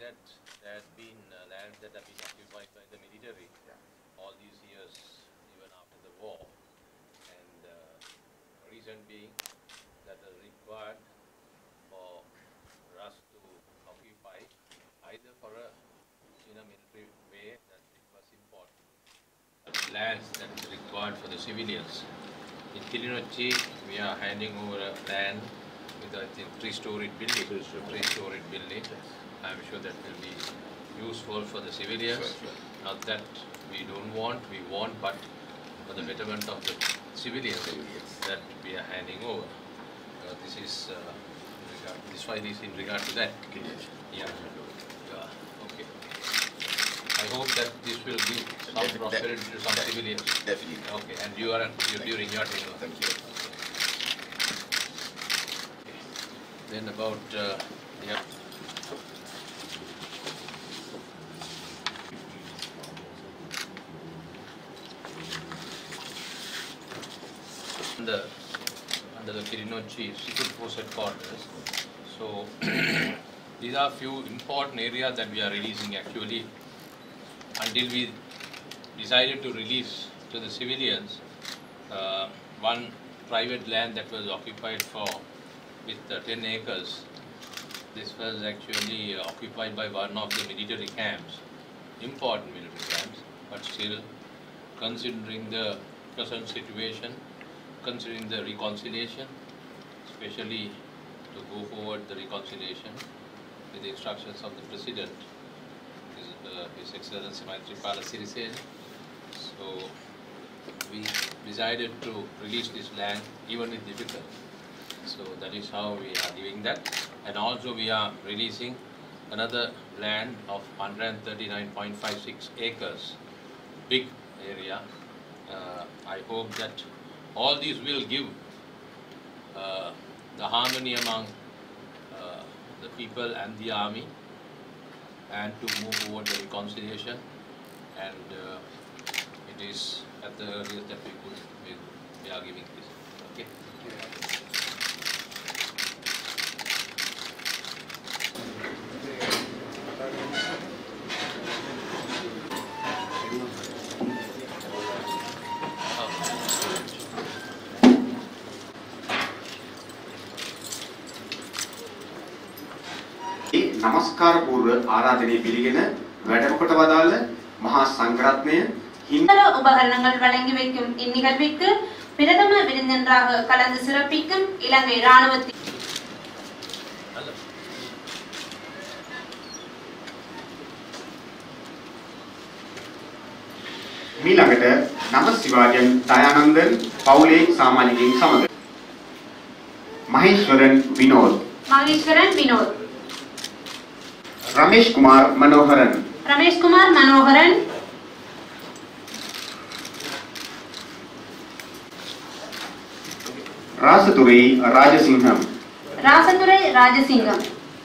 that there had been lands that have been occupied by the military all these years, even after the war, and reason being that is required for us to occupy either for a military way, that it was important. Lands that is required for the civilians. In Kilinochchi, we are handing over a land with a three-storied building. Three-storied building. I'm sure that will be useful for the civilians. Not that we don't want, we want, but for the betterment of the civilians that we are handing over. This is this file is in regard to that. Yeah. Okay. I hope that this will give some prosperity to some civilians. Definitely. Okay. And you're during your tenure. Thank you. Okay. Then about yeah. Under the Kilinochchi Secret Force Headquarters. So these are few important areas that we are releasing actually. Until we decided to release to the civilians one private land that was occupied with 10 acres. This was actually occupied by one of the military camps, important military camps, but still considering the present situation, considering the reconciliation, especially to go forward the reconciliation with the instructions of the President, His Excellency Maithripala Sirisena. So we decided to release this land even if difficult. So that is how we are doing that. And also we are releasing another land of 139.56 acres, big area. I hope that all these will give the harmony among the people and the army, and to move forward the reconciliation. And it is at the earliest that we are giving this. Okay. නමස්කාර පූර්ව ආරාධනය පිළිගෙන වැඩමකොට වදාළ මහා සංඝරත්නය இந்த உபகரணங்கள் வழங்கி வைக்கும் இந்நிகழ்விற்கு பிரதம விருந்தினராக கலந்து சிறப்பிக்கும் இலங்கை ராணுவத்தின் මීළඟට නම සිවාජන් දයානන්දන් පවුලේ සාමාජිකයින් සමග මහේශ්වරන් විනෝද් रमेश कुमार मनोहरन रासतुरै राजसिंहम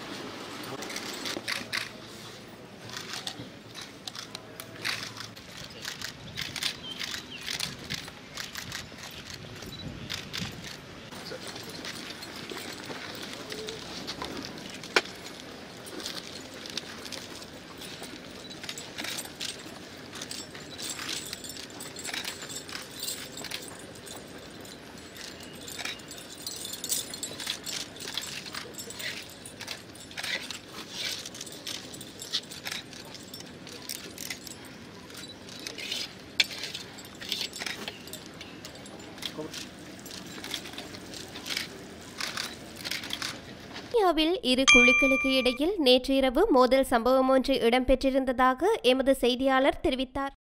இந்தியாவில் இரு குழுக்களுக்கு இடையில் நேற்று இரவு மோதல் சம்பவம் ஒன்று இடம்பெற்றிருந்ததாக எமது செய்தியாளர் தெரிவித்தார்.